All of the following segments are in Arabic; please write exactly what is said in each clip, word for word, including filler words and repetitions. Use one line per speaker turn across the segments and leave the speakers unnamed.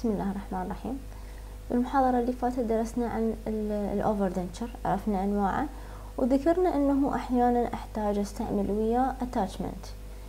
بسم الله الرحمن الرحيم. بالمحاضرة اللي فاتت درسنا عن الأوفر دنتشر، عرفنا أنواعه وذكرنا أنه أحيانا أحتاج أستعمل وياه attachment.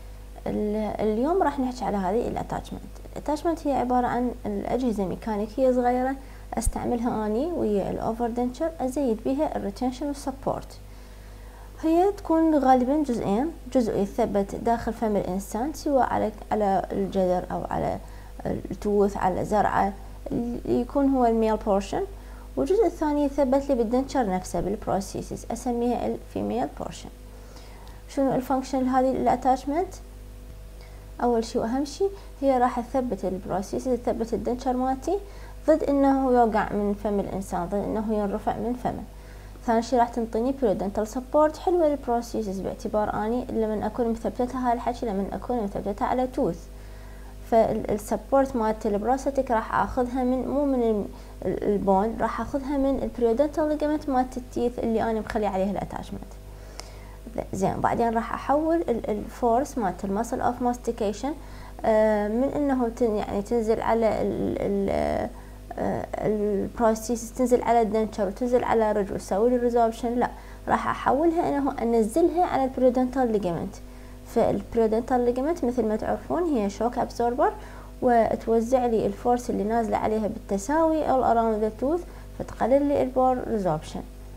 اليوم راح نحكي على هذه الاتاتشمنت. الاتاتشمنت هي عبارة عن الأجهزة ميكانيكية صغيرة أستعملها أني ويا الأوفر دنتشر أزيد بها الريتنشن والسبورت. هي تكون غالبا جزئين، جزء يثبت داخل فم الإنسان سواء على على الجذر أو على التوث، على زرعة يكون هو الميل بورشن، والجزء الثاني يثبت لي بالدنتشر نفسه بالبروسيسز أسميها الفيميل بورشن. شنو الفانكشن لهذه الاتاتشمنت؟ أول شيء وأهم شيء هي راح تثبت البروسيسز، تثبت الدنتشر مالتي ضد إنه يوقع من فم الإنسان، ضد إنه ينرفع من فمه. ثاني شيء راح تنطيني بريودنتال سبورت حلوة للبروسيسز، باعتبار اني لما اكون مثبتتها هاي الحكي لما اكون مثبتتها على توث، فالسبورت مالت البروستاتيك راح اخذها من مو من البون، راح اخذها من البريودنتال ليجمنت مالت التيث اللي انا مخلي عليها الاتاشمنت. زين، بعدين راح احول الفورس مالت المسل اوف ماستيكيشن من انه يعني تنزل على ال ال البروسيس، تنزل على الدنتشر وتنزل على الرجل وتسوي لي ريزوربشن، لا راح احولها انه انزلها على البريودنتال ليجمنت. فالبريودنتال ليجمنت مثل ما تعرفون هي شوك ابسوربر، وتوزع لي الفورس اللي نازله عليها بالتساوي all around the tooth، فتقلل لي البور ريزوربشن.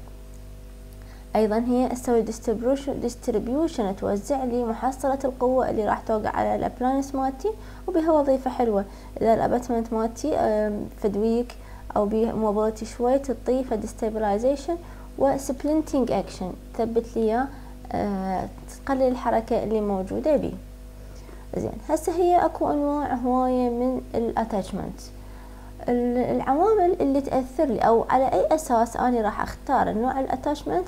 ايضا هي تسوي ديستريبيوشن ديستريبيوشن توزع لي محصله القوه اللي راح توقع على الابلانس مالتي، وبها وظيفه حلوه اذا الاباتمنت مالتي فدويك او بيه موبيلتي شوي تعطيه فديستابلايزيشن وسبلنتنج اكشن، تثبت لي اياه أه تقلل الحركه اللي موجوده بيه. زين، هسه هي اكو انواع هوايه من الاتاتشمنت. العوامل اللي تاثر لي او على اي اساس اني راح اختار النوع الاتاتشمنت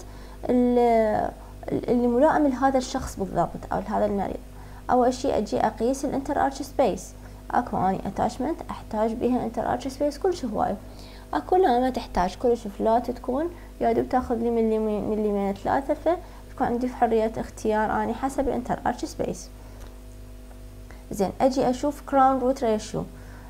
اللي ملائم لهذا الشخص بالضبط او لهذا المريض. اول شيء اجي اقيس الانتر ارش سبيس. اكو اني اتاتشمنت احتاج بها انتر ارش سبيس كلش هواي، اكو لا ما تحتاج كلش فلات، تكون يا دوب تاخذ لي ملي ملي ثلاثة، فتكون عندي حريه اختيار اني حسب الانتر ارش سبيس. زين، اجي اشوف كراون روت ريشيو،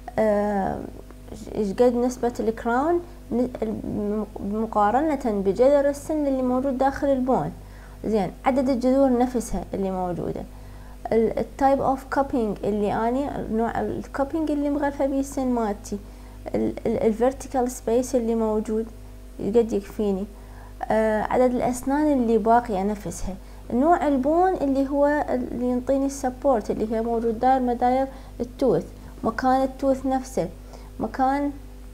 ايش قد نسبة الكراون مقارنة بجذر السن اللي موجود داخل البون. زين، عدد الجذور نفسها اللي موجودة، التايب اوف كابينج اللي اني نوع الكابينج اللي مغرفة بيه السن مالتي، الفيرتيكال سبيس اللي موجود قد يكفيني، آه عدد الاسنان اللي باقية نفسها، نوع البون اللي هو اللي ينطيني السبورت اللي هي موجود داير مداير التوث، مكان التوث نفسه، مكان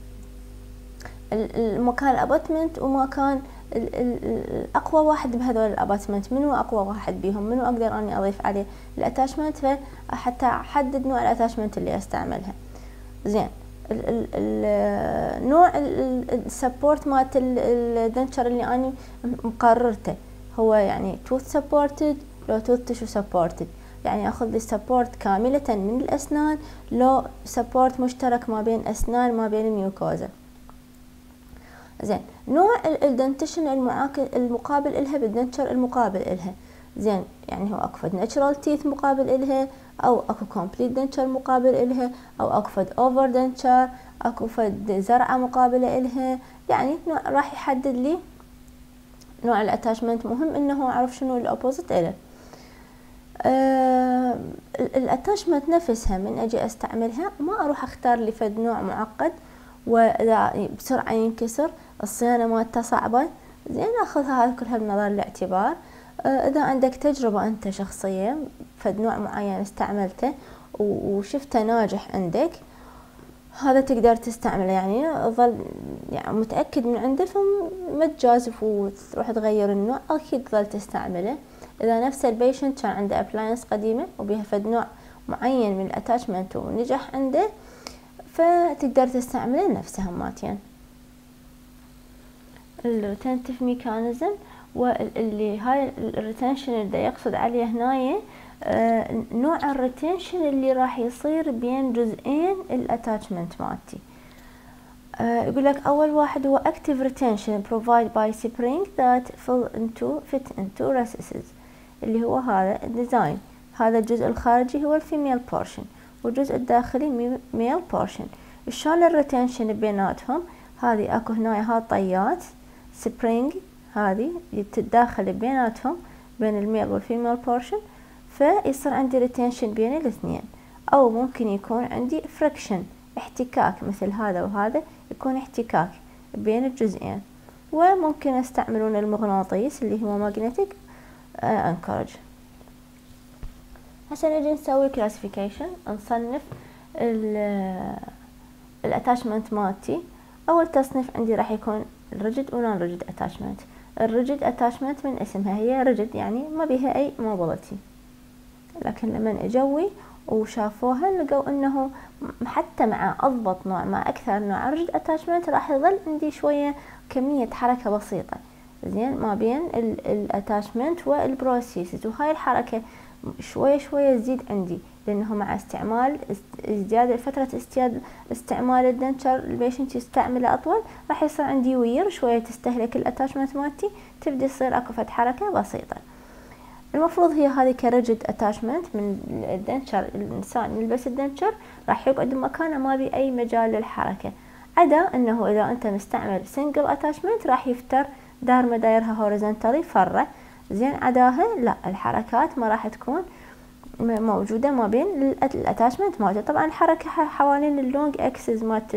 المكان الاباتمنت، ومكان الاقوى واحد بهذول الاباتمنت، منو اقوى واحد بيهم، منو اقدر اني اضيف عليه الاتاشمنت حتى احدد نوع الاتاشمنت اللي استعملها. زين، ال ال نوع السبورت مالت الدنتشر اللي اني مقررته هو يعني توث سبورتد لو توث تشو سبورتد، يعني اخذ لي سبورت كاملة من الاسنان لو سبورت مشترك ما بين اسنان ما بين الميوكوزا. زين، نوع الدنتيشن المقابل إلها بالدنتشر المقابل إلها. زين، يعني هو اكو فد ناتشرال تيث مقابل إلها، او اكو كومبليت دنتشر مقابل إلها، او اكو فد اوفر دنتشر، اكو فد زرعة مقابلة إلها، يعني نوع راح يحدد لي نوع الاتاشمنت. مهم انه اعرف شنو الاوبوزيت إله. أه الاتاشمنت نفسها من اجي استعملها ما اروح اختار لي فد نوع معقد واذا بسرعة ينكسر الصيانة مالته صعبة. زين، اخذها هذا كلها بنظر الاعتبار. أه اذا عندك تجربة انت شخصية فد نوع معين استعملته وشفته ناجح عندك، هذا تقدر تستعمله، يعني ظل يعني متأكد من عنده فما تجازف وتروح تغير النوع، اكيد تظل تستعمله. اذا نفس البيشنت كان عنده ابلاينس قديمة وبيها فد نوع معين من الاتاتشمنت ونجح عنده، فتقدر تستعمله نفسها ماتين. الريتنتيف ميكانيزم، واللي هاي الريتنشن اللي يقصد عليه هنايا آه نوع الريتنشن اللي راح يصير بين جزئين الاتاتشمنت مالتي. آه يقول لك اول واحد هو active retention provided by spring that fill into fit into recesses، اللي هو هذا الديزاين. هذا الجزء الخارجي هو الفيميل بورشن، والجزء الداخلي ميل بورشن. شلون الريتنشن بيناتهم؟ هذه اكو هنا هاي طيات سبرينج، هذه تتداخل بيناتهم بين الميل والفيميل بورشن، فيصير عندي ريتنشن بين الاثنين. او ممكن يكون عندي فريكشن، احتكاك، مثل هذا وهذا يكون احتكاك بين الجزئين. وممكن استعملون المغناطيس اللي هو ماجنتيك انكورج. هسه نجي نسوي كلاسيفيكيشن، نصنف الاتاشمنت مالتي. اول تصنيف عندي راح يكون الريجيد ونون ريجيد اتاشمنت. الريجيد اتاشمنت من اسمها هي ريجيد، يعني ما بيها اي موبيليتي، لكن لما اجوي وشافوها لقوا انه حتى مع اضبط نوع مع اكثر نوع ريجيد اتاشمنت راح يظل عندي شويه كميه حركه بسيطه، زين، ما بين الاتاشمنت والبروسيسز، وهاي الحركه شويه شويه تزيد عندي، لانه مع استعمال ازدياد فتره ازدياد استعمال الدنشر البيشنت يستعمله اطول، راح يصير عندي وير شويه تستهلك الاتاشمنت مالتي، تبدي تصير اكو فد حركه بسيطه. المفروض هي هذه كريجيد اتاشمنت من الدنشر، الانسان يلبس الدنشر راح يقعد بمكانه ما بي اي مجال للحركه، عدا انه اذا انت مستعمل سنجل اتاشمنت راح يفتر دار ما دايرها هوريزونتالي فره، زين، عداها لا، الحركات ما راح تكون موجوده ما بين الاتاشمنت مالته. طبعا الحركه حوالين اللونج اكسس مالت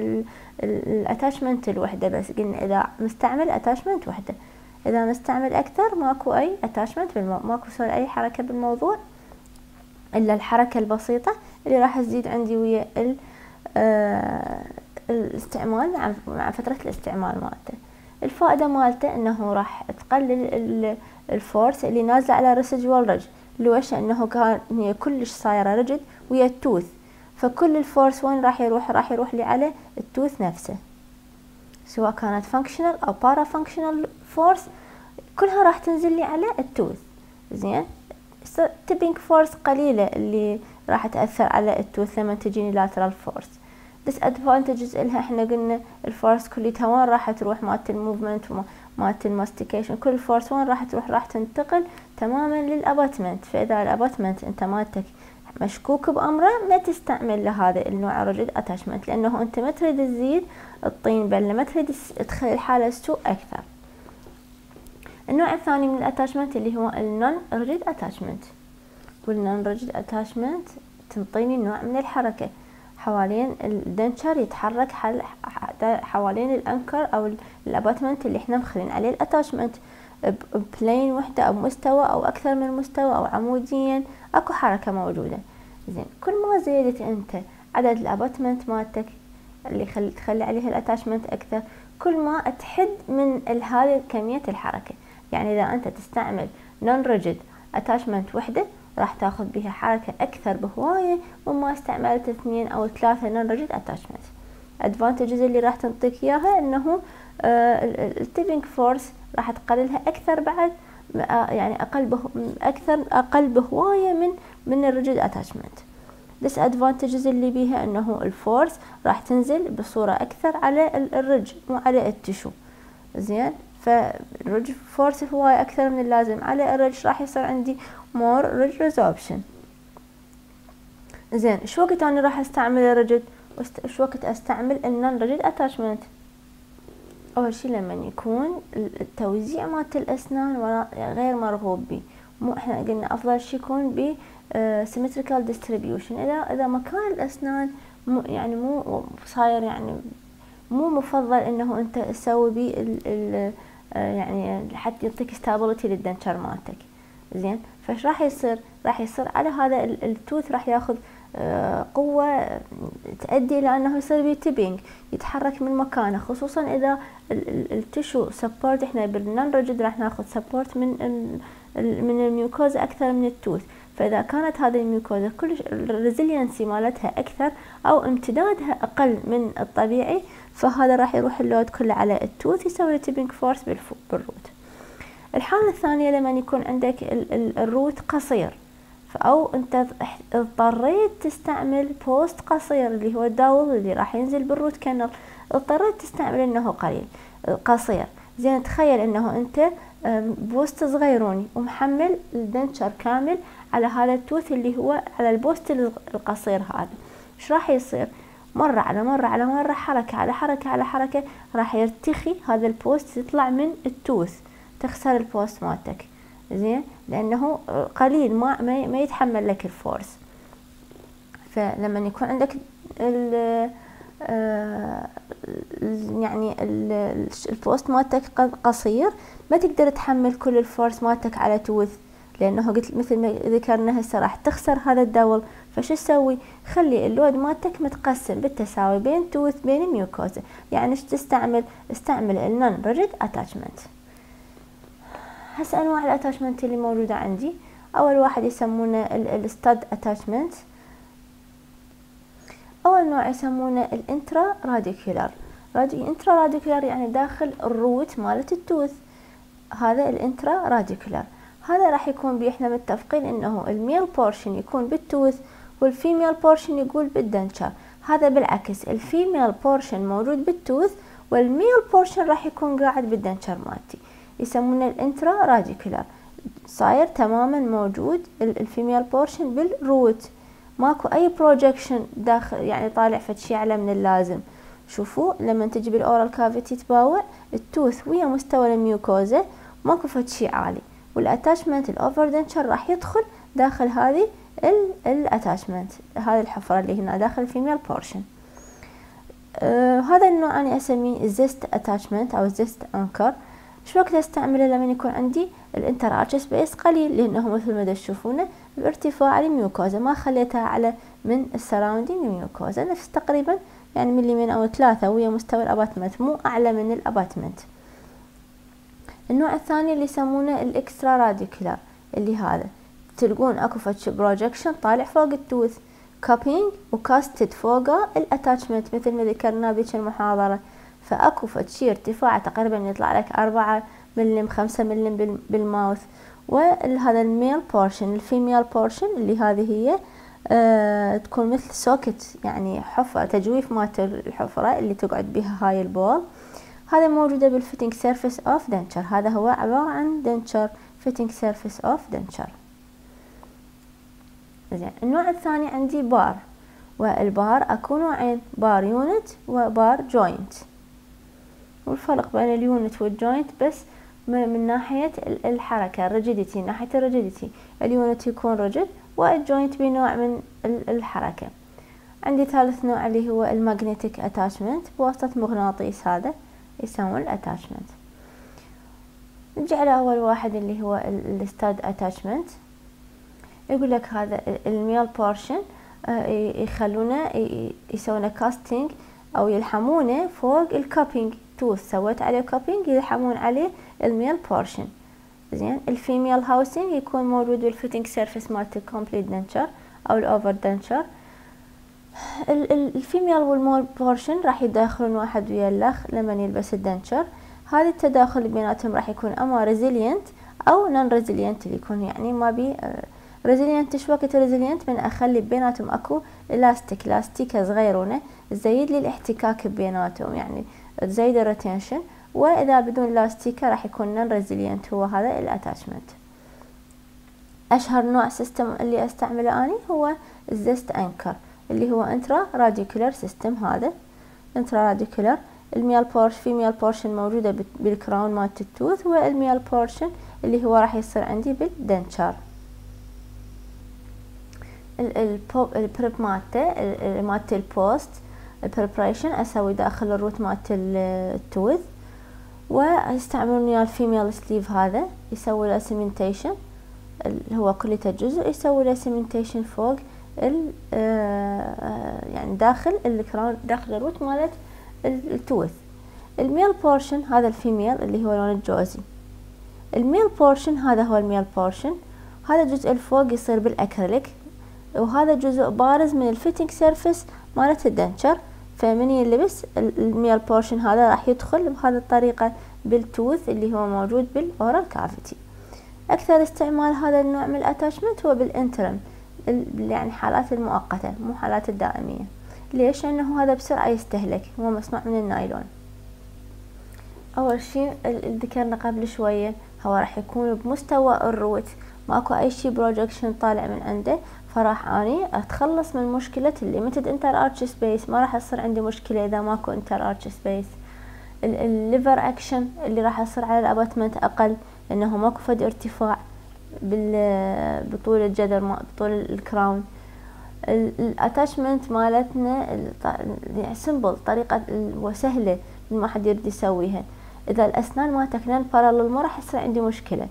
الاتاشمنت الوحده، بس قلنا اذا مستعمل اتاشمنت وحده، اذا مستعمل اكثر ماكو اي اتاشمنت، ماكو سوي اي حركه بالموضوع الا الحركه البسيطه اللي راح تزيد عندي ويا آه الاستعمال مع مع فتره الاستعمال مالته. الفائده مالته انه راح تقلل الفورس اللي نازله على ريسيدوال ريج، لوش؟ انه كان هي كلش صايره ريجيد ويا التوث، فكل الفورس وين راح يروح؟ راح يروح لي على التوث نفسه، سواء كانت فانكشنال او بارا فانكشنال فورس، كلها راح تنزل لي على التوث، زين. تيبينج فورس قليله اللي راح تاثر على التوث لما تجيني لاترال فورس. ديس ادفانتجز الها احنا قلنا الفورس كليتها وين راح تروح؟ مالت الموفمنت ومالت الماستيكيشن، كل الفورس وين راح تروح؟ راح تنتقل تماما للاباتمنت. فاذا الاباتمنت انت مالتك مشكوك بامره ما تستعمل لهذا النوع ريجيد اتاشمنت، لانه انت ما تريد تزيد الطين بله، ما تريد تخلي الحاله تسوء اكثر. النوع الثاني من الاتاشمنت اللي هو النون ريجيد اتاشمنت. والنون ريجيد اتاشمنت تنطيني نوع من الحركه حوالين الدنشر، يتحرك حل حوالين الانكر او الاباتمنت اللي احنا مخلين عليه الاتاشمنت ببلين وحده او مستوى او اكثر من مستوى او عموديا، اكو حركه موجوده، زين. كل ما زيدت انت عدد الاباتمنت مالتك اللي خل... تخلي عليها الاتاشمنت اكثر، كل ما تحد من هذه كميه الحركه. يعني اذا انت تستعمل نون ريجيد اتاشمنت وحده راح تاخذ بها حركه اكثر بهوايه مما استعملت اثنين او ثلاثه نون ريجيد اتاشمنت. ادفانتجز اللي راح تنطيك اياها انه التيبينج فورس راح تقللها اكثر بعد، يعني اقل به اكثر اقل بهوايه من من الريجيد اتاشمنت. ديس ادفانتجز اللي بيها انه الفورس راح تنزل بصوره اكثر على الرج مو على التشو، زين. فالرج فورس هواي اكثر من اللازم على الرج، راح يصير عندي مور ريج ريزوربشن، زين. شو وقت انا راح استعمل الريجيد وشو وقت استعمل النون ريجيد اتاشمنت؟ اول شي لما يكون التوزيع مالت الاسنان غير مرغوب به، مو احنا قلنا افضل شي يكون ب symmetrical distribution. اذا اذا مكان الاسنان مو يعني مو صاير يعني مو مفضل انه انت تسوي بيه ال يعني حتى يعطيك stability للدنشر مالتك، زين. فايش راح يصير؟ راح يصير على هذا التوث راح ياخذ قوة تؤدي إلى أنه يصير بيه تيبينج، يتحرك من مكانه، خصوصا إذا التشو سبورت. إحنا بالنون ريجيد راح ناخذ سبورت من من الميوكوزا أكثر من التوث، فإذا كانت هذه الميوكوزا كل الريزيلينسي مالتها أكثر أو امتدادها أقل من الطبيعي، فهذا راح يروح اللود كله على التوث يسوي تيبينج فورس بالروت. الحالة الثانية لما يكون عندك الروت قصير، أو أنت اضطريت تستعمل بوست قصير اللي هو الداول اللي راح ينزل بالروت كانال، اضطريت تستعمل إنه قليل قصير، زين. تخيل إنه أنت بوست صغيروني ومحمل الدنشر كامل على هذا التوث اللي هو على البوست القصير هذا، إيش راح يصير؟ مرة على مرة على مرة، حركة على حركة على حركة، راح يرتخي هذا البوست، يطلع من التوث، تخسر البوست مالتك، زين، لأنه قليل ما ما يتحمل لك الفورس. فلما يكون عندك ال يعني البوست مالتك قصير، ما تقدر تحمل كل الفورس مالتك على توث، لانه قلت مثل ما ذكرنا هسه راح تخسر هذا الدول. فشو تسوي؟ خلي اللود مالتك متقسم بالتساوي بين توث بين ميوكوزا. يعني ايش تستعمل؟ استعمل النون ريجيد اتاتشمنت. هسه انواع الاتاتشمنت اللي موجوده عندي، اول واحد يسمونه الستاد اتاتشمنت، اول نوع يسمونه الانترا راديكولار. انترا راديكولار يعني داخل الروت مالت التوث، هذا الانترا راديكولار. هذا راح يكون بيه احنا متفقين انه الميل بورشن يكون بالتوث والفيميل بورشن يقول بالدنشر. هذا بالعكس، الفيميل بورشن موجود بالتوث والميل بورشن راح يكون قاعد بالدنشر مالتي، يسمونه الانترا راديكولار. صاير تماما موجود الفيميل بورشن بالروت، ماكو اي بروجكشن داخل، يعني طالع فد شي اعلى من اللازم. شوفوا لما تجي بالاورال كافيتي تباوع التوث ويا مستوى الميوكوزا ماكو فد شي عالي، والاتاشمنت الاوفر دنشر راح يدخل داخل هذه الاتاشمنت، هذه الحفرة اللي هنا داخل الفيميل بورشن. آه هذا النوع انا اسميه زيست اتاشمنت او زيست انكر. شو وقت استعمله؟ لما يكون عندي الانتر ارش سبيس قليل، لانه مثل ما تشوفونه بارتفاع الميوكوزا ما خليتها اعلى من السراوندينج ميوكوزا، نفس تقريبا يعني مليمين او ثلاثة ويا مستوى الاباتمنت، مو اعلى من الاباتمنت. النوع الثاني اللي يسمونه الاكسترا راديكولار، اللي هذا تلقون اكو فتش بروجكشن طالع فوق التوث، كابينج وكاستد فوقه الاتاتشمنت مثل ما ذكرنا بيش المحاضرة. فاكو فتشي ارتفاع تقريبا يطلع لك أربعة ملم خمسة ملم بالماوث. وهذا الميل بورشن، الفيميل بورشن اللي هذه هي آه تكون مثل سوكت، يعني حفرة تجويف مالت الحفرة اللي تقعد بها هاي البول. هذا موجودة بالفيتنج سيرفيس اوف دنشر، هذا هو عبارة عن دنشر، فيتنج سيرفيس اوف دنشر. زين، النوع الثاني عندي بار، والبار اكو نوعين، بار يونت وبار جوينت. والفرق بين اليونت والجوينت بس من ناحية الحركة، الريجيديتي، ناحية الريجيديتي اليونت يكون ريجيد والجوينت بنوع من الحركة. عندي ثالث نوع اللي هو الماغنيتيك اتاشمنت، بواسطة مغناطيس هذا يسمون الاتاشمنت. نجي على اول واحد اللي هو الستاد اتاشمنت. يقول لك هذا الميل بورشن يخلونه يسوونه كاستنج او يلحمونه فوق الكابينج توث، سويت عليه كابينج يلحمون عليه الميل بورشن. زين، الفيميل هاوسنج يكون موجود بالفيتنج سيرفيس مالت الكومبليت دنشر او الاوفر دنشر. الفيميل والمول بورشن راح يتداخلون واحد ويا الاخ لما يلبس الدنشر. هذا التداخل بيناتهم راح يكون اما ريزيلينت او نون ريزيلينت، اللي يكون يعني ما بي ريزيلينت. شو وقت ريزيلينت؟ من اخلي بيناتهم اكو الاستيك، لاستيكه صغيرونه تزيد لي الاحتكاك بيناتهم، يعني تزيد الريتنشن. واذا بدون لاستيكه راح يكون نون ريزيلينت، هو هذا الاتاشمنت. اشهر نوع سيستم اللي استعمله اني هو الزيست انكر، اللي هو انترا راديكولار سيستم. هذا انترا راديكولار، الميل بورش في ميل بورشن موجوده بالكراون مالت التوث، والميل بورشن اللي هو راح يصير عندي بالدنشر. البريب مالته مالت البوست البريبريشن اسوي داخل الروت مالت التوث، واستعملون ويا الفيميل سليف هذا يسوي له سيمنتيشن، اللي هو كليته جزء يسوي له سيمنتيشن فوق ال يعني داخل الكراون، داخل الروت مالت التوث. الميل بورشن هذا الفيميل اللي هو لون الجوزي. الميل بورشن هذا هو الميل بورشن، هذا الجزء الفوق يصير بالاكريليك، وهذا جزء بارز من الفيتنج سيرفيس مالت الدنشر. فمن يلبس الميل بورشن هذا راح يدخل بهذه الطريقة بالتوث اللي هو موجود بالاورال كافيتي. اكثر استعمال هذا النوع من الاتاشمنت هو بالانترم، يعني حالات المؤقتة مو حالات الدائمية. ليش؟ لانه هذا بسرعة يستهلك، هو مصنوع من النايلون. اول شيء اللي ذكرنا قبل شوية هو راح يكون بمستوى الروت، ماكو اي شيء بروجكشن طالع من عنده، فراح اني اتخلص من مشكلة الليمتد انتر ارش سبيس، ما راح يصير عندي مشكلة اذا ماكو انتر ارش سبيس. الليفر اكشن اللي راح يصير على الاباتمنت اقل، لانه ماكو فد ارتفاع بطول الجدر بطول الكراون. الاتاشمنت مالتنا سمبل، طريقة وسهلة ما حد يريد يسويها. اذا الاسنان مالتك نان بارالل ما راح يصير عندي مشكلة،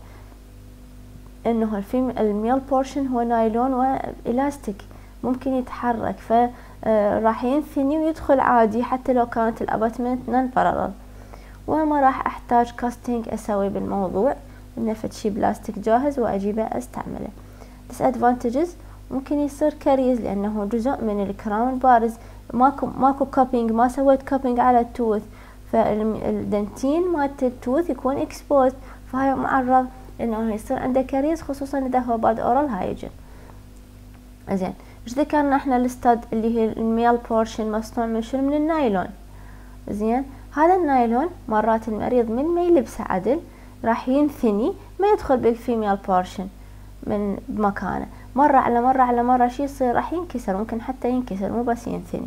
انه الفيم الميل بورشن هو نايلون والاستيك ممكن يتحرك، فراح ينثني ويدخل عادي حتى لو كانت الاباتمنت نان بارالل، وما راح احتاج كاستنج اسوي بالموضوع، انه فد شي بلاستيك جاهز واجيبه استعمله. disadvantages ممكن يصير كاريز لانه جزء من الكراون بارز، ماكو ماكو كابينج، ما سويت كابينج على التوث، فالدنتين مالت التوث يكون اكسبوزد، فهاي معرض انه يصير عنده كاريز، خصوصا اذا هو بعد اورال هايجين. زين، ايش ذكرنا احنا الستاد اللي هي الميل بورشن مصنوع من شنو؟ من النايلون. زين، هذا النايلون مرات المريض من ما يلبسه عدل راح ينثني، ما يدخل بالفيميل بورشن من بمكانه، مرة على مرة على مرة شي يصير راح ينكسر، ممكن حتى ينكسر مو بس ينثني.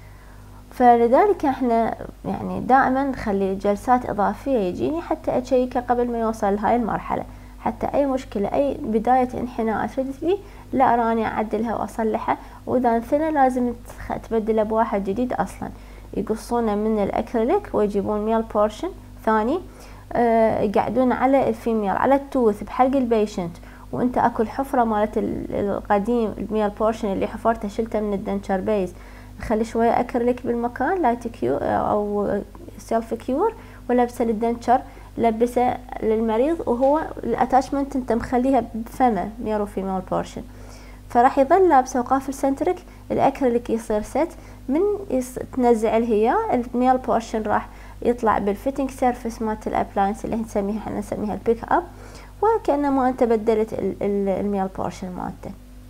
فلذلك احنا يعني دائما نخلي جلسات اضافية يجيني حتى اشيكه قبل ما يوصل لهاي المرحلة، حتى اي مشكلة اي بداية انحناء تريد لي لا راني اعدلها واصلحها، واذا انثنى لازم تبدله بواحد جديد اصلا. يقصونه من الاكريليك ويجيبون ميل بورشن ثاني، أه يقعدون على الفيميل على التوث بحلق البيشنت، وانت اكو الحفرة مالت القديم الميل بورشن اللي حفرته شلته من الدنشر بيز، خلي شوية اكريليك بالمكان لايت كيو او سيلف كيور، ولبسه للدنشر لبسه للمريض، وهو الاتاشمنت انت مخليها بفمه ميرو فيميل بورشن، فراح يظل لابسه وقافل سنترك، الاكريليك يصير ست، من يص... تنزع الهيا الميل بورشن راح يطلع بالفيتنج سيرفيس مالت الابلاينس اللي نسميها احنا نسميها البيك اب، وكأنما انت بدلت الميل بورشن مالته.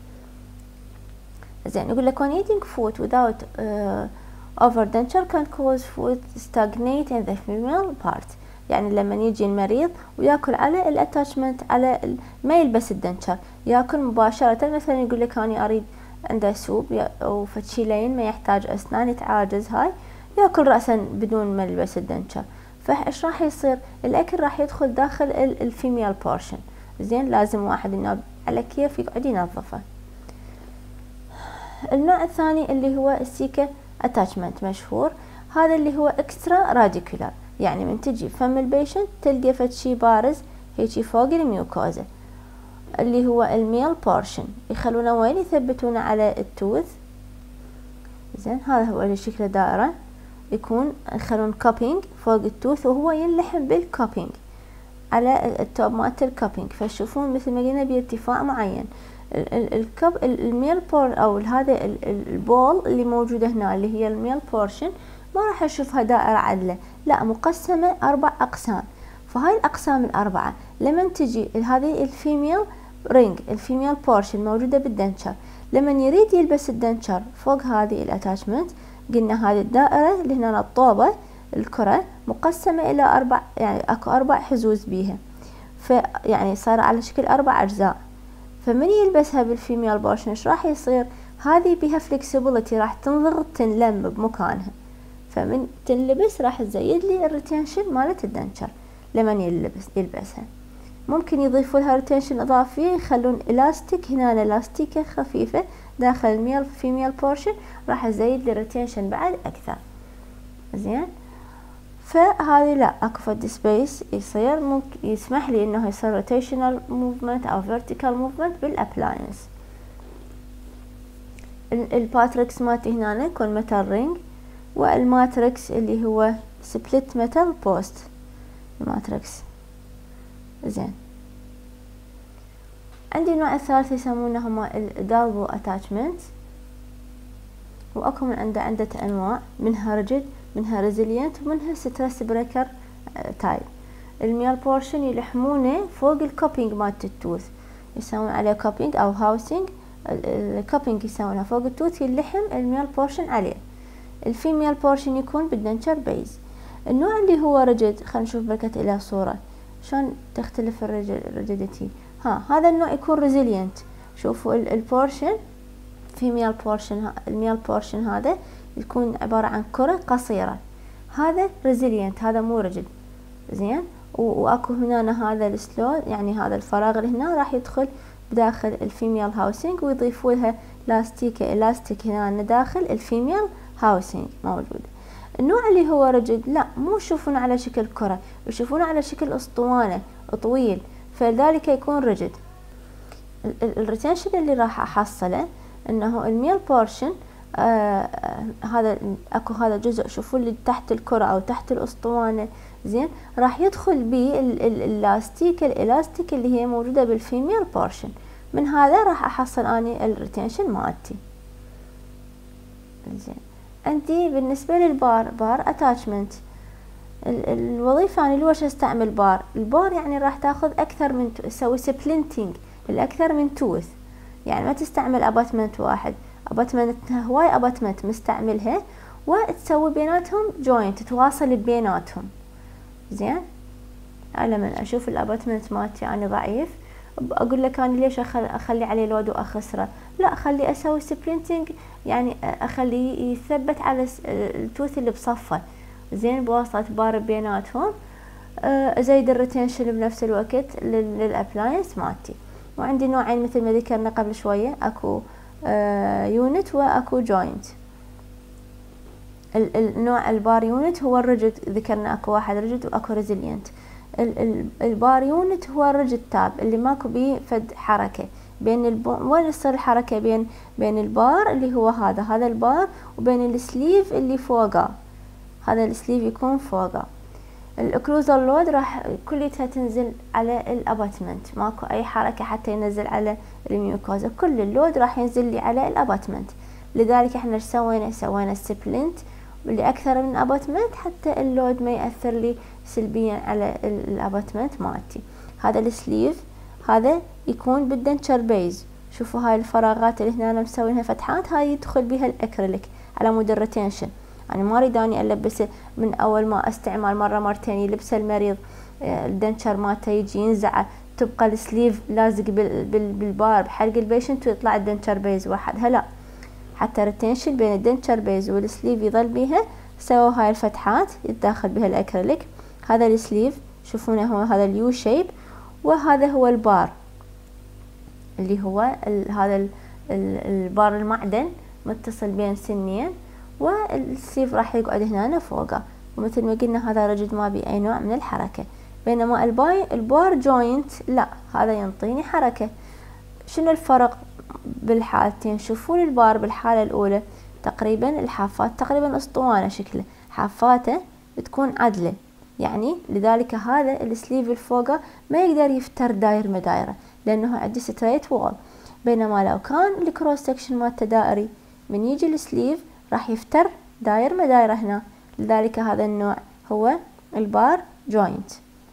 زين، يقول لك when eating food without uh, overdenture can cause food stagnate in the female part، يعني لما يجي المريض وياكل على الاتاشمنت على ما يلبس الدنشر، ياكل مباشرة، مثلا يقول لك اني اريد عنده سوب او فتشي لين ما يحتاج اسنان يتعاجز هاي، ياكل رأسا بدون ما يلبس الدنشر، فايش راح يصير؟ الاكل راح يدخل داخل الفيميل بورشن. زين، لازم واحد يناب على كيف يقعد ينظفه. النوع الثاني اللي هو السيكا اتاتشمنت مشهور، هذا اللي هو اكسترا راديكولار، يعني من تجي فم البيشنت تلقى فد شي بارز هيجي فوق الميوكوزا اللي هو الميل بورشن، يخلونه وين؟ يثبتونه على التوث. زين، هذا هو اللي شكله دائرة، يكون يخلون كابينج فوق التوث وهو ينلحم بالكابينج على التوب مالت الكابينج، فتشوفون مثل ما قلنا بارتفاع معين. الكب الميل بور او هذا البول اللي موجوده هنا اللي هي الميل بورشن ما راح اشوفها دائره عدله، لا مقسمه اربع اقسام، فهاي الاقسام الاربعه لما تجي هذه الفيميل رينج الفيميل بورشن موجوده بالدنشر، لما يريد يلبس الدنشر فوق هذه الاتاشمنت، قلنا هذه الدائره اللي هنا الطوبه الكره مقسمه الى اربع، يعني اكو اربع حزوز بيها، فيعني صار على شكل اربع اجزاء. فمن يلبسها بالفيميل بورشن ايش راح يصير؟ هذه بيها فلكسبيليتي، راح تنضغط تنلم بمكانها، فمن تنلبس راح تزيد لي الريتنشن مالت الدنشر لما يلبس يلبسها. ممكن يضيفوا لها ريتنشن اضافيه، يخلون الاستيك هنا الاستيكه خفيفه داخل الميل فيميل بورشن، راح يزيد لي الريتنشن بعد اكثر. زين، فهذه لا اكو فد سبيس يصير ممكن يسمح لي انه يصير روتيشنال موفمنت او فيرتيكال موفمنت بالابلاينس. الباتريكس مالتي هنا يكون ميتال رينج، والماتريكس اللي هو سبليت ميتال بوست الماتريكس. زين، عندي النوع الثالث يسمونه هما الدالبو اتاتشمنت، واكو من عنده عدة انواع، منها ريجيد منها ريزيلينت ومنها ستريس بريكر تايب. الميل بورشن يلحمونه فوق الكوبينج مالت التوث، يسوون عليه كوبينج او هاوسينج، الكوبينج يسوونها فوق التوث يلحم الميل بورشن عليه. الفيميل بورشن يكون بالدنشر بيز. النوع اللي هو ريجيد، خلينا نشوف بركة الى صورة شلون تختلف الريجيديتي. ها، هذا النوع يكون ريزيلينت، شوفوا البورشن الفيميل بورشن الميل بورشن هذا يكون عبارة عن كرة قصيرة، هذا ريزيلينت، هذا مو ريجيد. زين، واكو هنا هذا السلو، يعني هذا الفراغ اللي هنا راح يدخل بداخل الفيميل هاوسنج، ويضيفوا لها لاستيكة الاستيك هنا داخل الفيميل هاوسنج موجود. النوع اللي هو ريجيد لا، مو يشوفونه على شكل كرة، يشوفونه على شكل اسطوانة طويل، فلذلك يكون ريجيد. الريتنشن اللي راح احصله انه الميل بورشن آه هذا اكو هذا جزء شوفوا اللي تحت الكرة او تحت الاسطوانة، زين، راح يدخل بيه الالاستيك الالاستيك اللي هي موجودة بالفيميل بورشن، من هذا راح احصل اني الريتنشن مالتي. زين، عندي بالنسبة للبار، بار اتاتشمنت، الوظيفة يعني لوش استعمل بار؟ البار يعني راح تاخذ اكثر من تسوي سبلنتينج الاكثر من توث، يعني ما تستعمل اباتمنت واحد، اباتمنت هواي اباتمنت مستعملها، وتسوي بيناتهم جوينت، تواصل بيناتهم. زين، انا لما اشوف الاباتمنت مالتي يعني ضعيف، اقول لك انا ليش اخلي عليه لود واخسره؟ لا، اخلي اسوي سبلنتينج، يعني اخليه يثبت على التوث اللي بصفه، زين، بواسطة بار بيناتهم، ازيد الريتنشن بنفس الوقت للابلاينس مالتي. وعندي نوعين مثل ما ذكرنا قبل شوية، اكو يونت واكو جوينت. النوع البار يونت هو الريجيد، ذكرنا اكو واحد ريجيد واكو ريزيلينت. البار يونت هو الريجيد تاب اللي ماكو بيه فد حركة بين الب... وين تصير الحركة بين بين البار اللي هو هذا هذا البار وبين السليف اللي فوقه، هذا السليف يكون فوقه. الاكلوزر لود راح كليتها تنزل على الاباتمنت، ماكو اي حركة حتى ينزل على الميوكوزا، كل اللود راح ينزل لي على الاباتمنت. لذلك احنا ايش سوينا؟ سوينا سبلنت لاكثر من اباتمنت حتى اللود ما ياثر لي سلبيا على الاباتمنت مالتي. هذا السليف هذا يكون بالدنشر بيز، شوفوا هاي الفراغات اللي هنا مسوينها فتحات، هاي يدخل بها الاكريليك على مود الريتنشن. يعني ما اريد اني البسه من اول ما استعمال مره مرتين يلبسه المريض الدنشر مالته يجي ينزعه، تبقى السليف لازق بالبار بحلق البيشنت ويطلع الدنشر بيز وحدها، لا، حتى ريتنشن بين الدنشر بيز والسليف يظل بيها، سووا هاي الفتحات يتداخل بها الاكريليك. هذا السليف شوفونه هو هذا اليو شيب، وهذا هو البار اللي هو ال هذا ال البار المعدن متصل بين سنين، والسليف راح يقعد هنا فوقه، ومثل ما قلنا هذا ريجيد ما بي اي نوع من الحركة. بينما الباي البار جوينت لا، هذا ينطيني حركة. شنو الفرق بالحالتين؟ شوفوا البار بالحالة الاولى تقريبا الحافات تقريبا اسطوانة شكله، حافاته تكون عدلة، يعني لذلك هذا السليف الفوقه ما يقدر يفتر داير مدايره لانه عندي ستريت وول. بينما لو كان الكروس سكشن مالته دائري، من يجي السليف راح يفتر داير مدايره هنا، لذلك هذا النوع هو البار جوينت.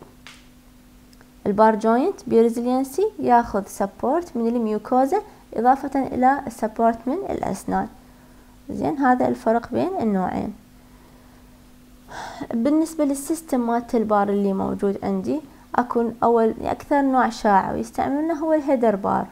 البار جوينت بريزيلينسي ياخذ سبورت من الميوكوزا اضافة الى السبورت من الاسنان. زين، هذا الفرق بين النوعين. بالنسبة للسيستم مالت البار اللي موجود عندي، اكون اول اكثر نوع شائع ويستعملونه هو الهيدر بار.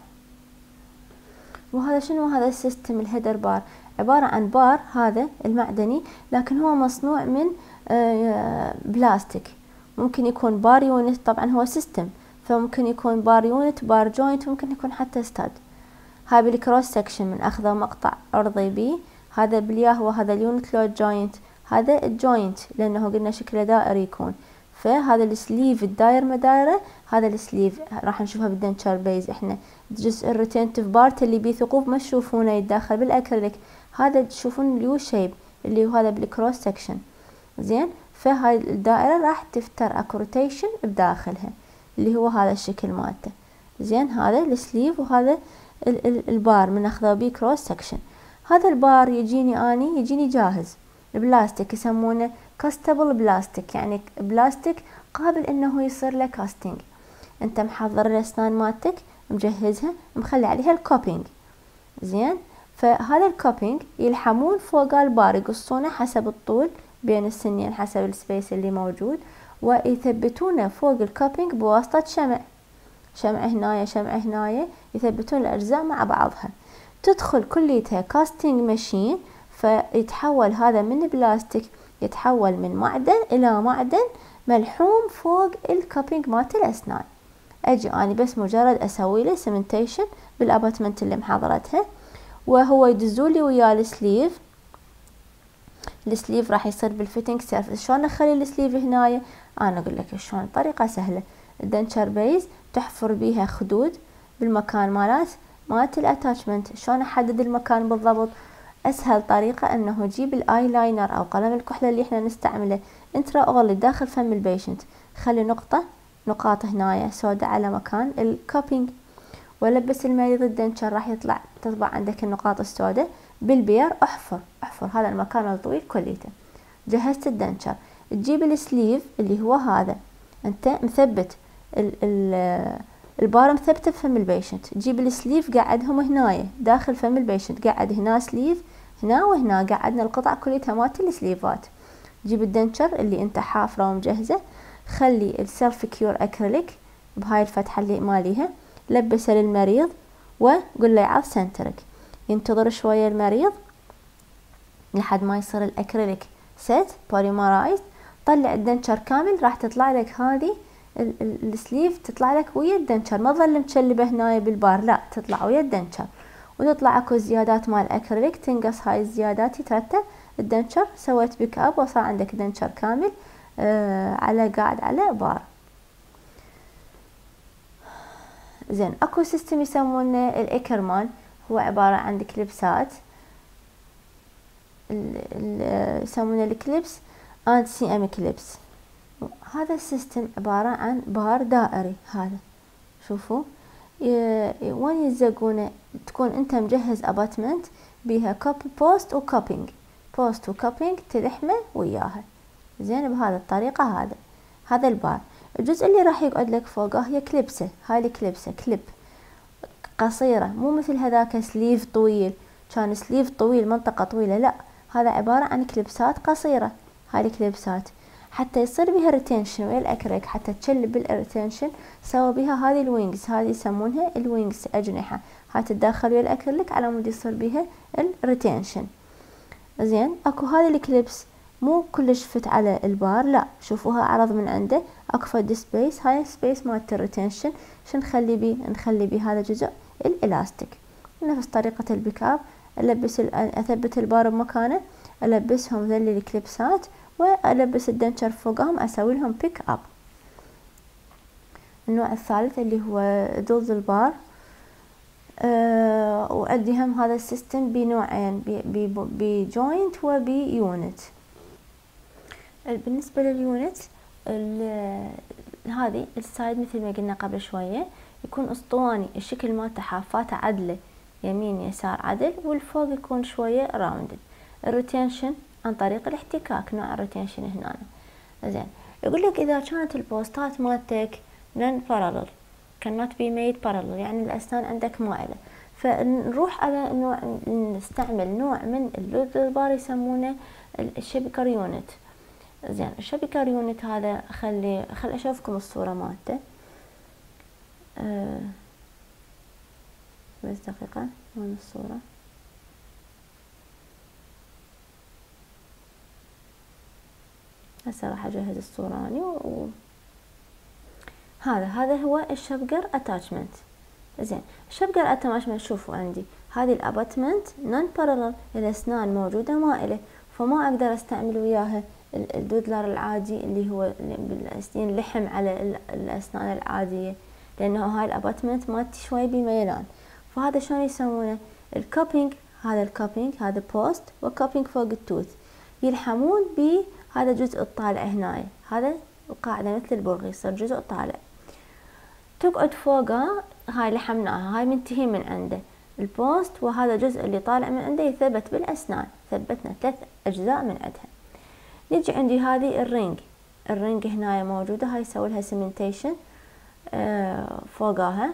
وهذا شنو هذا السيستم الهيدر بار؟ عبارة عن بار هذا المعدني، لكن هو مصنوع من بلاستيك. ممكن يكون بار يونت، طبعا هو سيستم، فممكن يكون بار يونت، بار جوينت، ممكن يكون حتى ستاد. هاي بالكروس سكشن من اخذه مقطع عرضي بيه، هذا بالياه وهذا اليونت لود جوينت، هذا الجوينت لانه قلنا شكله دائري يكون. فهذا السليف الداير مدايره، هذا السليف راح نشوفها بالدنشر بيز احنا جزء الريتنتيف بارت اللي بيه ثقوب ما تشوفونه يتداخل بالاكريليك، هذا تشوفون اليو شيب اللي هو هذا بالكروس سكشن. زين، فهاي الدائره راح تفتر اكو روتيشن بداخلها اللي هو هذا الشكل مالته. زين، هذا السليف وهذا ال ال البار من اخذه بيه كروس سكشن. هذا البار يجيني اني يجيني جاهز بلاستيك، يسمونه كاستبل بلاستيك، يعني بلاستيك قابل انه يصير له كاستنج. انت محضر الاسنان مالتك مجهزها مخلي عليها الكوبينج. زين، فهذا الكوبينج يلحمون فوق البار، يقصونه حسب الطول بين السنين حسب السبيس اللي موجود، ويثبتونه فوق الكوبينج بواسطة شمع، شمع هنايا شمع هنايا، يثبتون الاجزاء مع بعضها. تدخل كليتها كاستنج ماشين، فيتحول هذا من بلاستيك يتحول من معدن الى معدن ملحوم فوق الكابينج مالت الاسنان. اجي اني بس مجرد اسوي له سيمنتيشن بالاباتمنت اللي محضرتها، وهو يدزولي ويا السليف. السليف راح يصير بالفيتنج سيرفيس. شلون اخلي السليف هنايا؟ انا اقول لك شلون، طريقه سهله. الدنشر بيز تحفر بيها خدود بالمكان مالت مالت الاتاتشمنت. شلون احدد المكان بالضبط؟ اسهل طريقه انه جيب الاي لاينر او قلم الكحله اللي احنا نستعمله انترا اورلي داخل فم البيشنت، خلي نقطه نقاط هنايا سوداء على مكان الكابينج، ولبس المريض الدنشر راح يطلع تطبع عندك النقاط السوداء بالبير. احفر احفر هذا المكان الطويل كليته. جهزت الدنشر، تجيب السليف اللي هو هذا، انت مثبت ال ال البار مثبته في فم البيشنت، تجيب السليف قعدهم هنايا داخل فم البيشنت، قعد هنا سليف هنا وهنا، قعدنا القطع كلها مالت السليفات. جيب الدنشر اللي انت حافره ومجهزه، خلي السيلف كيور اكريليك بهاي الفتحه اللي ماليها، لبسه للمريض وقول له يعض سنترك. ينتظر شويه المريض لحد ما يصير الاكريليك سيت بوليمرايز. طلع الدنشر كامل، راح تطلع لك هذه السليف تطلع لك ويا الدنشر، ما تظل متشلبه هنايا بالبار، لا تطلع ويا الدنشر. وتطلع اكو زيادات مال الاكريليك تنقص هاي الزيادات، يترتب الدنشر. سويت بيك اب وصار عندك دنشر كامل آه على قاعد على بار. زين اكو سيستم يسمونه الايكرمان، هو عبارة عن كليبسات يسمونه الكليبس اند سي ام كليبس. هذا السيستم عبارة عن بار دائري. هذا شوفوا وين يلزقونه، تكون انت مجهز اباتمنت بيها كوبي بوست وكوبينج، بوست وكوبينج تلحمه وياها. زين بهذا الطريقة. هذا هذا البار، الجزء اللي راح يقعد لك فوقه هي كليبسة. هاي الكليبسة كليب قصيرة، مو مثل هذاك سليف طويل، كان سليف طويل منطقة طويلة، لا هذا عبارة عن كليبسات قصيرة. هاي الكليبسات حتى يصير بها ريتنشن ويا الاكريليك، حتى تشلب بالريتنشن سوى بها هذه الوينجز، هذه يسمونها الوينجز اجنحة، هاي تتدخل ويا الاكريليك على مود يصير بها الريتنشن. زين اكو هذه الكليبس مو كلش فت على البار، لا شوفوها عرض من عنده، اكو فد سبيس، هاي سبيس مالت الريتنشن شو نخلي بيه؟ نخلي بيه هذا جزء الالاستيك. نفس طريقة البيك اب، البس اثبت البار بمكانه، البسهم ذلي الكليبسات والبس الدنشر فوقهم، اسوي لهم بيك اب. النوع الثالث اللي هو دوز البار، أه وعندي هم هذا السيستم بنوعين، بجوينت وبيونت. بالنسبة لليونت هذه السايد مثل ما قلنا قبل شوية يكون اسطواني، الشكل مالته حافاته عدلة يمين يسار عدل، والفوق يكون شوية راوندد. الريتنشن عن طريق الاحتكاك، نوع الريتنشن هنا. زين يقول لك اذا كانت البوستات مالتك نون بارالل cannot be made parallel، يعني الاسنان عندك مائلة، فنروح على نوع، نستعمل نوع من اللود البار يسمونه الشبكر يونت. زين الشبكر يونت هذا خلي خل اشوفكم الصورة مالته. أه بس دقيقة، وين الصورة؟ هسه راح اجهز الصورة اني و... هذا هذا هو الشبكر اتاتشمنت. زين الشبكر اتاتشمنت شوفوا عندي هذه الاباتمنت نون بارالل، الاسنان موجودة مائلة، فما اقدر استعمل وياها الدودلر العادي اللي هو ينلحم على الاسنان العادية، لانه هاي الاباتمنت مالتي شوي بميلان. فهذا شلون يسمونه؟ الكوبينج، هذا الكوبينج هذا بوست وكوبينج فوق التوث، يلحمون بهذا الجزء الطالع هنا، هذا القاعدة مثل البرغي يصير جزء طالع، تقعد فوقها. هاي لحمناها، هاي منتهي من عنده البوست، وهذا الجزء اللي طالع من عنده يثبت بالاسنان، ثبتنا ثلاث اجزاء من عندها. نجي عندي هذه الرينج، الرينج هنا موجودة، هاي يسوي لها سيمنتيشن آه فوقها.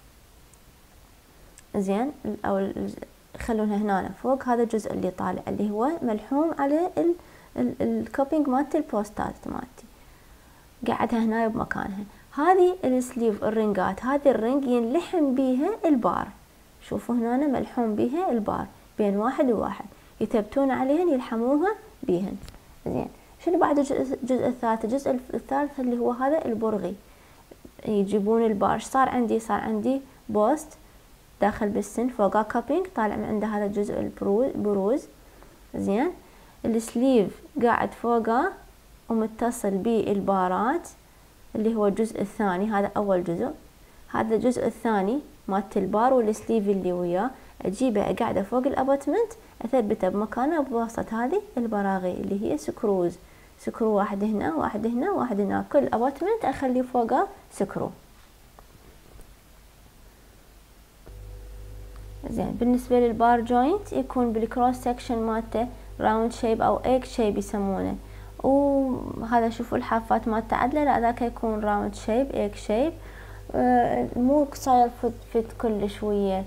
زين او خلونها هنا فوق، هذا الجزء اللي طالع اللي هو ملحوم على الكوبينج مالت البوستات مالتي، قاعدها هنا بمكانها. هذه السليف الرنجات، هذه الرنج ينلحم بيها البار، شوفوا هنا ملحوم بيها البار بين واحد وواحد، يثبتون عليهن يلحموها بيهن. زين شنو بعد الجزء, الجزء الثالث؟ الجزء الثالث اللي هو هذا البرغي، يجيبون البار. صار عندي صار عندي بوست داخل بالسن، فوقه كابينج طالع من عنده هذا الجزء البروز. زين السليف قاعد فوقه ومتصل بالبارات اللي هو الجزء الثاني، هذا اول جزء. هذا الجزء الثاني مالت البار والسليف اللي وياه اجيبه قاعده فوق الاباتمنت، اثبته بمكانه بواسطه هذه البراغي اللي هي سكروز. سكرو واحد هنا واحد هنا واحد هنا، كل اباتمنت اخلي فوقه سكرو. زين بالنسبه للبار جوينت يكون بالكروس سكشن مالته راوند شيب او ايج شيب يسمونه، وهذا شوفوا الحافات مالته عدله، لا ذاك يكون راوند شيب ايج شيب. آه مو صاير فت فت كلش ويا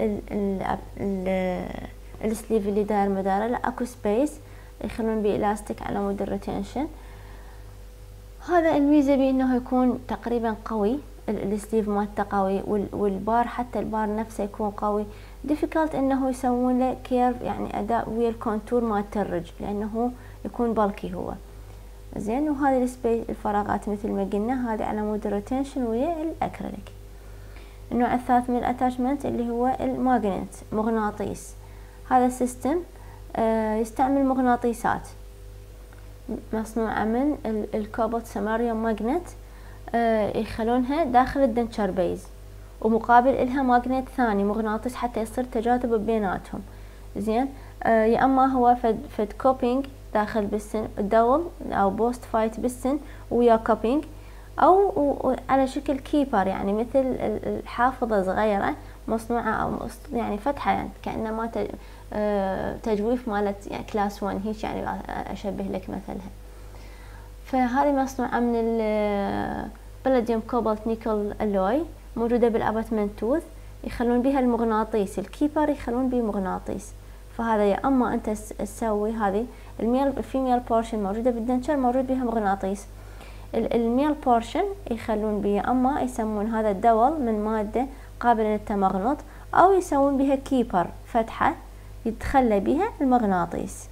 السليف اللي داير مداره، لا اكو سبيس يخلون بيه الاستيك على مود الريتنشن. هذا الميزه بيه انه يكون تقريبا قوي، السليف مالته قوي، والبار حتى البار نفسه يكون قوي. ديفيكالت انه يسوون له كيرف يعني اداء ويا الكونتور مالت الرجل لانه يكون بالكي هو. زين وهذه السبيس الفراغات مثل ما قلنا هذه على مود الريتنشن ويا الاكريليك. النوع الثالث من الاتاشمنت اللي هو الماغنيت، مغناطيس. هذا السيستم آه يستعمل مغناطيسات مصنوعة من الكوبالت ساماريوم ماغنيت، آه يخلونها داخل الدنشر بيز، ومقابل إلها ماغنيت ثاني مغناطيس حتى يصير تجاذب بيناتهم. زين آه يا اما هو فد, فد كوبينج داخل بالسن دول او بوست فايت بالسن ويا كوبينج، او على شكل كيبر يعني مثل الحافظة صغيرة مصنوعة او يعني فتحة يعني كأنما تجويف مالت يعني كلاس وان هيك يعني اشبه لك مثلها. فهذه مصنوعة من البلاديوم كوبالت نيكل الوي، موجودة بالاباتمنت توث، يخلون بها المغناطيس الكيبر يخلون به مغناطيس. فهذا يا اما انت تسوي هذه الميل الفيميل بورشن موجودة بالدنشر موجود بها مغناطيس، الميل بورشن يخلون بها اما يسمون هذا الدول من مادة قابلة للتمغنط، او يسوون بها كيبر فتحة يتخلى بها المغناطيس.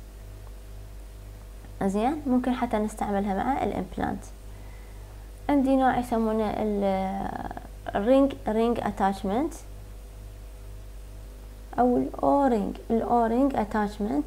زين ممكن حتى نستعملها مع الامبلانت. عندي نوع يسمونه الرينج رينج اتاتشمنت او الاورينج الاورينج اتاتشمنت.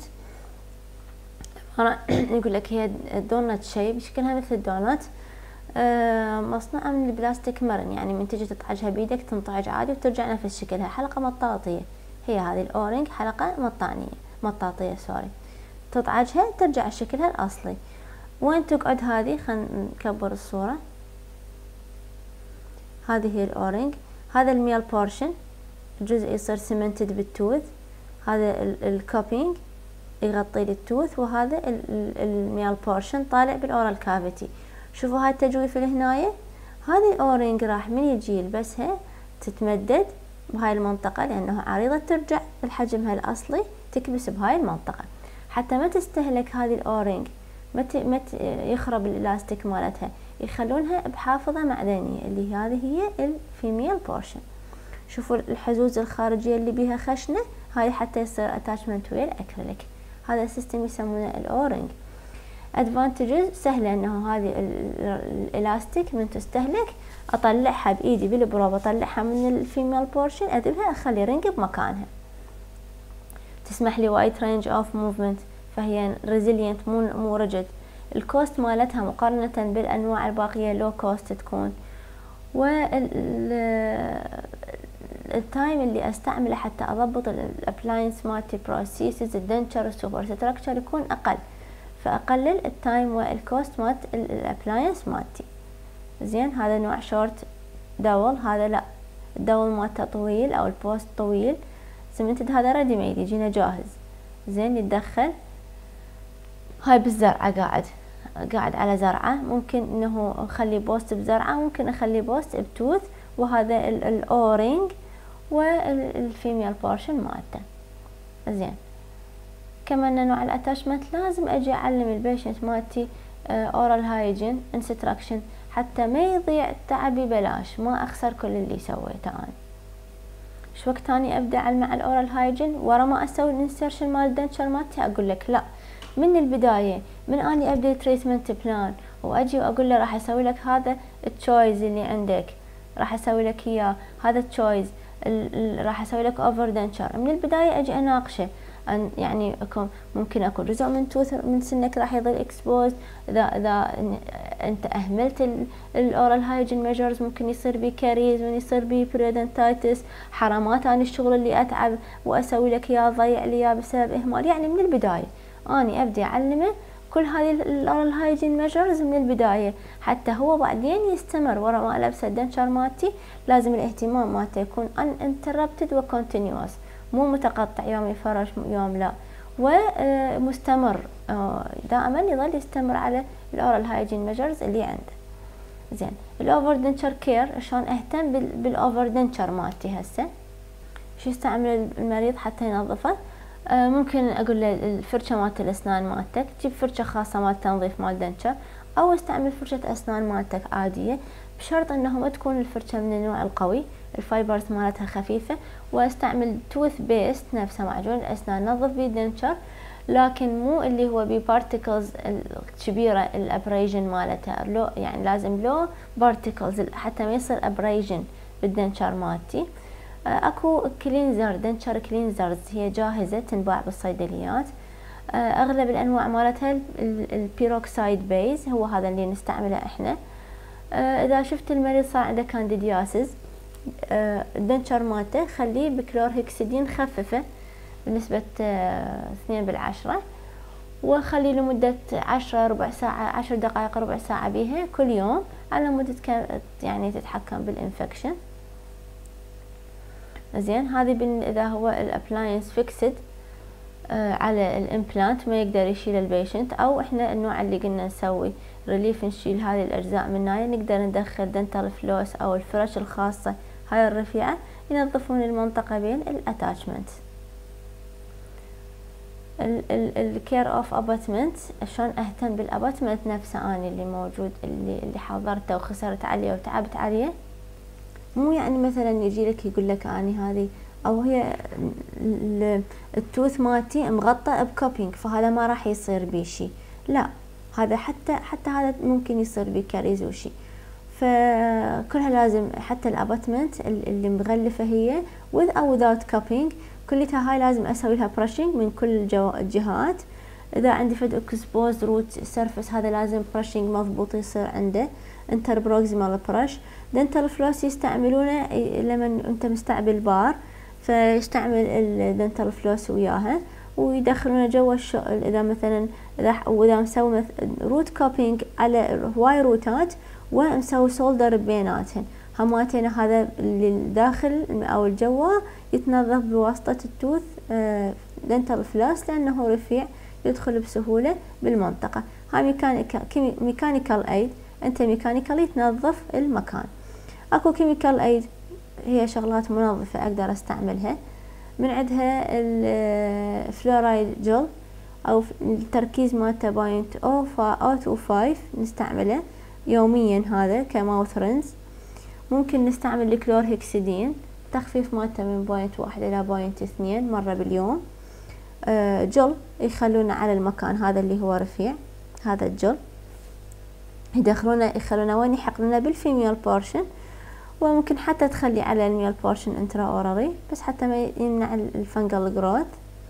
يقول لك هي دونت شيب شكلها مثل الدونت، آه مصنوعة من البلاستيك مرن، يعني من تجي تطعجها بيدك تنطعج عادي وترجع نفس شكلها، حلقة مطاطية. هي هذه الاورينج حلقة مطانية مطاطية سوري، تطعجها ترجع شكلها الاصلي. وين تقعد هذه؟ خلينا نكبر الصورة. هذه هي الاورينج، هذا الميل بورشن الجزء يصير سيمنتد بالتوث، هذا الكوبينج يغطي للتوث، وهذا الميل بورشن طالع بالاورال كافيتي. شوفوا هاي التجويف اللي هنايا، هذه الاورينج راح من يجي يلبسها تتمدد بهاي المنطقة لأنه عريضة، ترجع لحجمها الأصلي تكبس بهاي المنطقة حتى ما تستهلك هذه الأورينج، ما ما يخرب الإلاستيك مالتها، يخلونها بحافظة معدنية اللي هذه هي الفيميل بورشن. شوفوا الحزوز الخارجية اللي بيها خشنة، هاي حتى يصير اتاشمنت ويا الأكريليك. هذا السيستم يسمونه الأورينج. ادفانتجز سهلة انه هذه الالاستيك من تستهلك اطلعها بايدي بالبروب، اطلعها من الفيميل بورشن اذبها اخلي رينج بمكانها، تسمح لي وايد رينج اوف موفمنت، فهي ريزيلينت مو مو ريجيد. الكوست مالتها مقارنة بالانواع الباقية لو كوست تكون، والتايم اللي استعمله حتى اضبط الابلاينس مالتي بروسيسز الدنشر السوبر ستراكشر يكون اقل، فاقلل التايم والكوست مالت الابلاينس مالتي. زين هذا نوع شورت دول، هذا لا الدول مالته طويل او البوست طويل سمنتد، هذا ريدي ميد يجينا جاهز. زين يتدخل هاي بالزرعة، قاعد قاعد على زرعة، ممكن انه اخلي بوست بزرعة، ممكن اخلي بوست بتوث، وهذا الاورينج والفيميل بورشن مالته. زين كمان نوع الاتاشمنت لازم اجي اعلم البيشنت مالتي اورال هايجين انستراكشن حتى ما يضيع تعبي بلاش، ما اخسر كل اللي سويته انا. ايش وقت اني ابدا مع الاورال هايجين ورا ما اسوي الانسيرشن مال الدنتشر مالتي؟ اقول لك لا، من البدايه من اني ابدا تريتمنت بلان واجي واقول له راح اسوي لك هذا التشويز اللي عندك، راح اسوي لك اياه هذا التشويز، راح اسوي لك اوفر دنتشر، من البدايه اجي اناقشه. أن يعني أكون ممكن اكون جزء من توث من سنك راح يظل اكسبوز، اذا اذا انت اهملت الاورال هايجين ميجرز ممكن يصير بي كاريز ويصير بي بريدنتايتس. حرامات اني الشغل اللي اتعب واسوي لك اياه ضيع لي اياه بسبب اهمال. يعني من البدايه اني ابدي اعلمه كل هذه الاورال هايجين ميجرز من البدايه، حتى هو بعدين يستمر ورا ما البس الدنشر مالتي. لازم الاهتمام مالته يكون ان انتربتد وكونتينيوس، مو متقطع يوم يفرش يوم لا، ومستمر دائما يظل يستمر على الاورال هايجين ميجرز اللي عنده. زين، الاوفر دنتشر كير شلون اهتم بالاوفر دنتشر مالتي؟ هسه شو يستعمل المريض حتى ينظفه؟ آه ممكن اقول له الفرشه مالت الاسنان مالتك جيب فرشه خاصه مال تنظيف مال دنتشر، او استعمل فرشه اسنان مالتك عاديه، بشرط انه ما تكون الفرشه من النوع القوي، الفايبرز مالتها خفيفه، واستعمل توث بيست نفسه معجون الاسنان نظف بيه دنتشر، لكن مو اللي هو بي بارتيكلز الكبيره الابريجن مالتها، لو يعني لازم لو بارتيكلز حتى ما يصير ابريجن بالدنتشر مالتي. اكو كلينزر دنتشر كلينزرز هي جاهزه تنباع بالصيدليات، اغلب الانواع مالتها البيروكسايد بيز هو هذا اللي نستعمله احنا. اذا شفت المريض صار عنده كانديدياسيس الدنتشر مالته خليه بكلورهكسيدين خففه بنسبه اثنين بالعشرة، وخليه لمده عشرة ربع ساعه عشر دقائق ربع ساعه بيها كل يوم على مده يعني تتحكم بالانفكشن. زين، هذه اذا هو الابلاينس فيكسد آه على الامبلانت ما يقدر يشيل البيشنت، او احنا النوع اللي قلنا نسوي ريليف نشيل هذه الاجزاء من هاي، نقدر ندخل دنتال فلوس او الفرش الخاصه هاي الرفيعه ينظفون المنطقه بين الاتاتشمنت. الكير اوف اباتمنت شلون اهتم بالاباتمنت نفسه اني اللي موجود اللي اللي حضرته وخسرت عليه وتعبت عليه. مو يعني مثلا يجي لك يقول لك اني هذه او هي التوث مالتي مغطى بكوبينج فهذا ما راح يصير بيه شي، لا، هذا حتى حتى هذا ممكن يصير بيه كاريز وشي. فكلها لازم حتى الاباتمنت اللي مغلفه هي with او without cupping كلها هاي لازم اسوي لها brushing من كل الجهات. اذا عندي فد اكسبوز روت سيرفيس هذا لازم brushing مضبوط يصير عنده انتر بروكسيمال برش. دنتال فلوس يستعملونه لما انت مستعمل بار فيستعمل الدنتال فلوس وياها ويدخلونه جوا الشغل. اذا مثلا اذا واذا مسوي روت كوبينج على هواي روتات ومسوي سولدر بيناتهن هماتين، هذا اللي داخل او الجوا يتنظف بواسطة التوث دنتال فلوس لانه رفيع يدخل بسهولة بالمنطقة. هاي ميكانيكال ميكانيكال ايد، انت ميكانيكالي تنظف المكان. اكو كيميكال ايد هي شغلات منظفة اقدر استعملها، من عندها الفلورايد جل او التركيز مالته بوينت او تو فايف نستعمله يوميا هذا كماوث رنز. ممكن نستعمل الكلورهكسيدين تخفيف مالته من بوينت واحد الى بوينت اثنين مرة باليوم. جل يخلونه على المكان هذا اللي هو رفيع، هذا الجل يدخلونه يخلونه وين يحقنونه بالفيميال بورشن، وممكن حتى تخلي على الميال بورشن انترا اورالي بس حتى ما يمنع الفنجل جروث.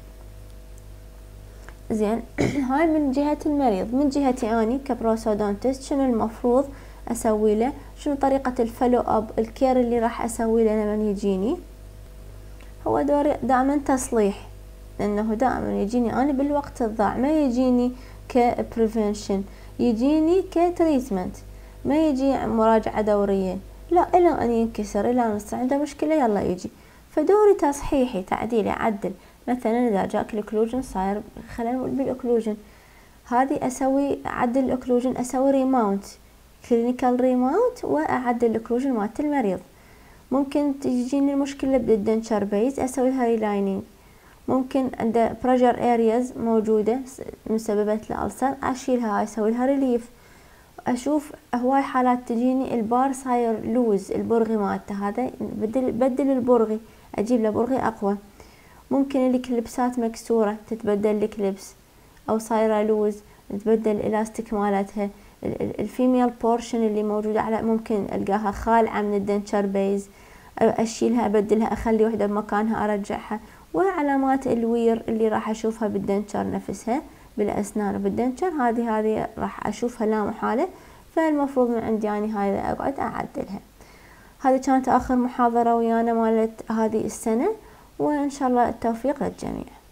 زين هاي من جهة المريض. من جهتي اني كبروسودونتست شنو المفروض اسوي له، شنو طريقة الفولو اب الكير اللي راح اسوي له لما يجيني؟ هو دوري دائما تصليح، لانه دائما يجيني انا بالوقت الضاع، ما يجيني كبريفنشن، يجيني كتريتمنت، ما يجي مراجعة دورية، لا، الى ان ينكسر الى ان يصير عنده مشكلة يلا يجي. فدوري تصحيحي تعديلي اعدل. مثلا اذا جاك الاكلوجن صاير خلل بالاكلوجن، هذه اسوي اعدل الاكلوجن، اسوي ريماونت كلينيكال ريماونت واعدل الاكلوجن مالت المريض. ممكن تجيني المشكلة بالدنشر بيز اسوي لها ريلايننج. ممكن عنده بريشر ارياز موجودة مسببت لألسر اشيلها، اسوي لها ريليف. اشوف هواي حالات تجيني البار صاير لوز البرغي مالته، هذا بدل بدل البرغي اجيب له برغي اقوى. ممكن الكليبسات مكسورة تتبدل الكليبس، او صايرة لوز تبدل الالاستيك مالتها. الفيميل بورشن اللي موجودة على ممكن القاها خالعة من الدنشر بيز، اشيلها ابدلها اخلي وحدة بمكانها ارجعها. وعلامات الوير اللي راح اشوفها بالدنشر نفسها بالاسنان وبالدنشر، هذه هذه راح اشوفها لا محالة، فالمفروض من عندي يعني هاي اقعد اعدلها. هذه كانت اخر محاضرة ويانا مالت هذه السنة، وان شاء الله التوفيق للجميع.